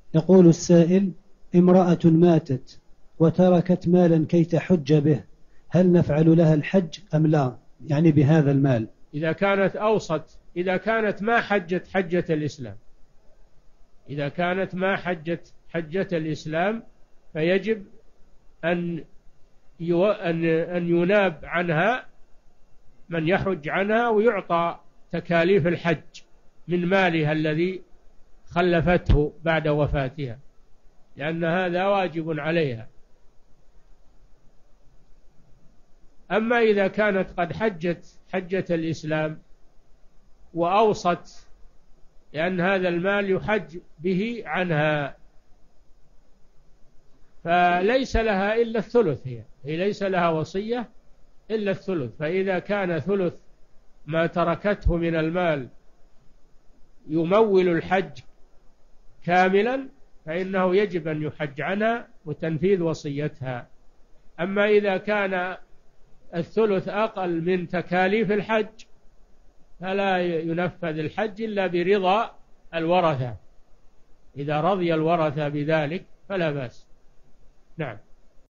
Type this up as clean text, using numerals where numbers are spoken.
يقول السائل: امرأة ماتت وتركت مالا كي تحج به، هل نفعل لها الحج أم لا؟ يعني بهذا المال. إذا كانت أوصت، إذا كانت ما حجت حجة الإسلام، إذا كانت ما حجت حجة الإسلام فيجب أن يناب عنها من يحج عنها ويعطى تكاليف الحج من مالها الذي خلفته بعد وفاتها، لأن هذا واجب عليها. أما إذا كانت قد حجت حجة الإسلام وأوصت لأن هذا المال يحج به عنها، فليس لها إلا الثلث، هي ليس لها وصية إلا الثلث. فإذا كان ثلث ما تركته من المال يمول الحج كاملا فإنه يجب أن يحج عنها وتنفيذ وصيتها. أما إذا كان الثلث أقل من تكاليف الحج فلا ينفذ الحج إلا برضا الورثة، إذا رضي الورثة بذلك فلا بأس. نعم.